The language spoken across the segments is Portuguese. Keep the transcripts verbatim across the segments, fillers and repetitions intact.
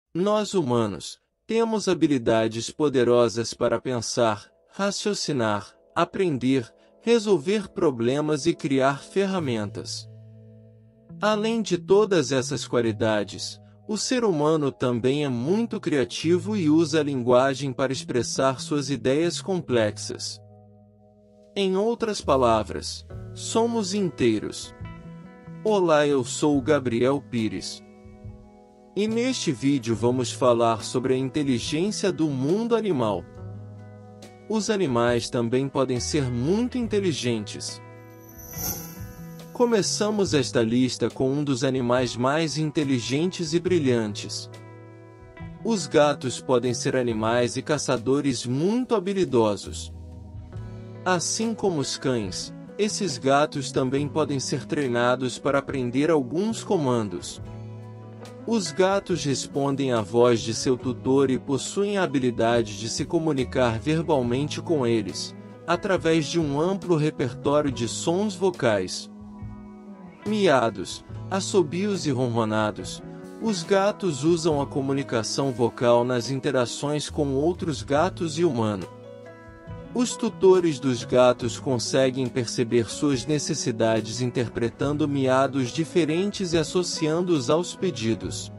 Nós humanos temos habilidades poderosas para pensar, raciocinar, aprender, resolver problemas e criar ferramentas. Além de todas essas qualidades, o ser humano também é muito criativo e usa a linguagem para expressar suas ideias complexas. Em outras palavras, somos inteiros. Olá, eu sou o Gabriel Pires. E neste vídeo vamos falar sobre a inteligência do mundo animal. Os animais também podem ser muito inteligentes. Começamos esta lista com um dos animais mais inteligentes e brilhantes. Os gatos podem ser animais e caçadores muito habilidosos. Assim como os cães, esses gatos também podem ser treinados para aprender alguns comandos. Os gatos respondem à voz de seu tutor e possuem a habilidade de se comunicar verbalmente com eles, através de um amplo repertório de sons vocais. Miados, assobios e ronronados. Os gatos usam a comunicação vocal nas interações com outros gatos e humanos. Os tutores dos gatos conseguem perceber suas necessidades interpretando miados diferentes e associando-os aos pedidos.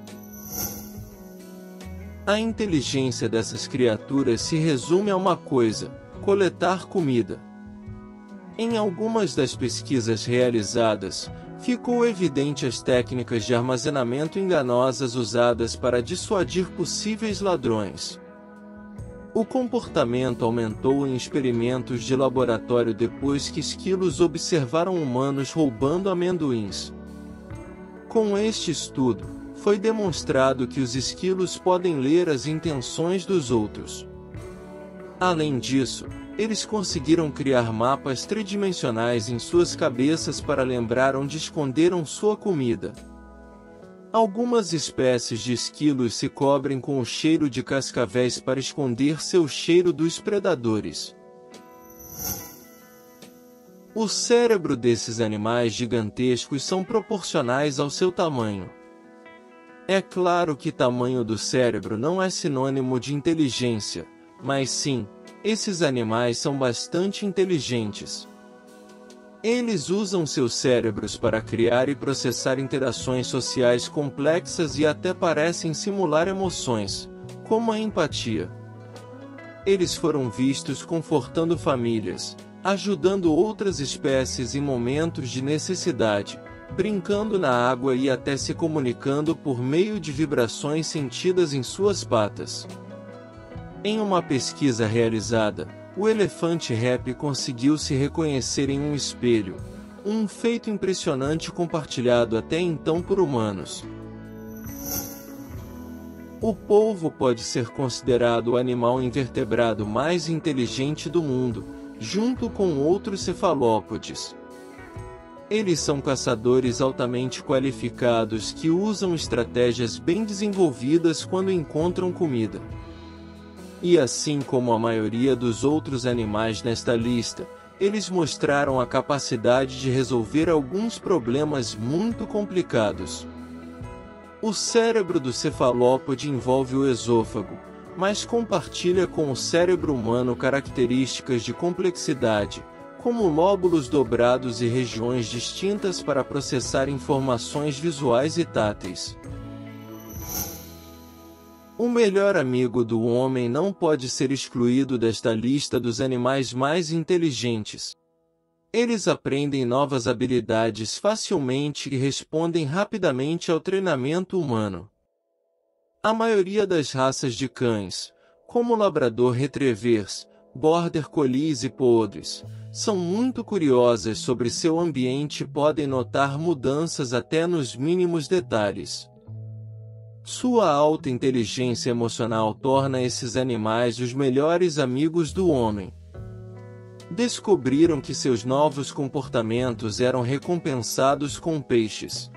A inteligência dessas criaturas se resume a uma coisa: coletar comida. Em algumas das pesquisas realizadas, ficou evidente as técnicas de armazenamento enganosas usadas para dissuadir possíveis ladrões. O comportamento aumentou em experimentos de laboratório depois que esquilos observaram humanos roubando amendoins. Com este estudo, foi demonstrado que os esquilos podem ler as intenções dos outros. Além disso, eles conseguiram criar mapas tridimensionais em suas cabeças para lembrar onde esconderam sua comida. Algumas espécies de esquilos se cobrem com o cheiro de cascavéis para esconder seu cheiro dos predadores. O cérebro desses animais gigantescos são proporcionais ao seu tamanho. É claro que tamanho do cérebro não é sinônimo de inteligência, mas sim, esses animais são bastante inteligentes. Eles usam seus cérebros para criar e processar interações sociais complexas e até parecem simular emoções, como a empatia. Eles foram vistos confortando famílias, ajudando outras espécies em momentos de necessidade, brincando na água e até se comunicando por meio de vibrações sentidas em suas patas. Em uma pesquisa realizada, o elefante rap conseguiu se reconhecer em um espelho, um feito impressionante compartilhado até então por humanos. O polvo pode ser considerado o animal invertebrado mais inteligente do mundo, junto com outros cefalópodes. Eles são caçadores altamente qualificados que usam estratégias bem desenvolvidas quando encontram comida. E assim como a maioria dos outros animais nesta lista, eles mostraram a capacidade de resolver alguns problemas muito complicados. O cérebro do cefalópode envolve o esôfago, mas compartilha com o cérebro humano características de complexidade, como lóbulos dobrados e regiões distintas para processar informações visuais e táteis. O melhor amigo do homem não pode ser excluído desta lista dos animais mais inteligentes. Eles aprendem novas habilidades facilmente e respondem rapidamente ao treinamento humano. A maioria das raças de cães, como Labrador Retrievers, Border Collies e Poodles, são muito curiosas sobre seu ambiente e podem notar mudanças até nos mínimos detalhes. Sua alta inteligência emocional torna esses animais os melhores amigos do homem. Descobriram que seus novos comportamentos eram recompensados com peixes.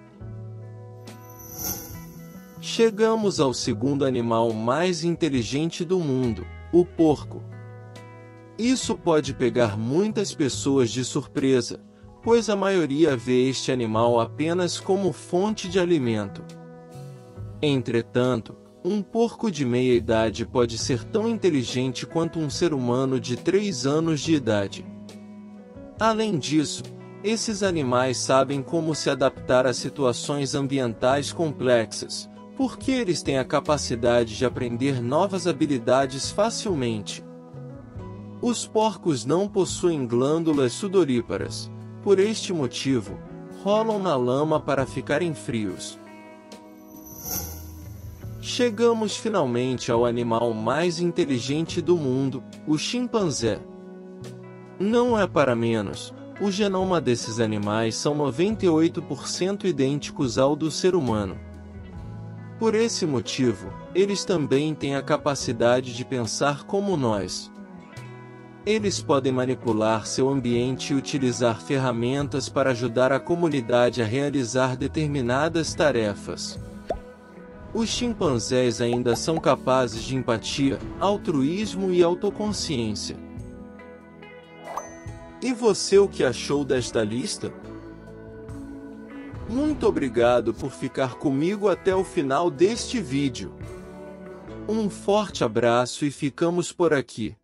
Chegamos ao segundo animal mais inteligente do mundo, o porco. Isso pode pegar muitas pessoas de surpresa, pois a maioria vê este animal apenas como fonte de alimento. Entretanto, um porco de meia idade pode ser tão inteligente quanto um ser humano de três anos de idade. Além disso, esses animais sabem como se adaptar a situações ambientais complexas, porque eles têm a capacidade de aprender novas habilidades facilmente. Os porcos não possuem glândulas sudoríparas, por este motivo, rolam na lama para ficarem frios. Chegamos finalmente ao animal mais inteligente do mundo, o chimpanzé. Não é para menos, o genoma desses animais são noventa e oito por cento idênticos ao do ser humano. Por esse motivo, eles também têm a capacidade de pensar como nós. Eles podem manipular seu ambiente e utilizar ferramentas para ajudar a comunidade a realizar determinadas tarefas. Os chimpanzés ainda são capazes de empatia, altruísmo e autoconsciência. E você, o que achou desta lista? Muito obrigado por ficar comigo até o final deste vídeo. Um forte abraço e ficamos por aqui.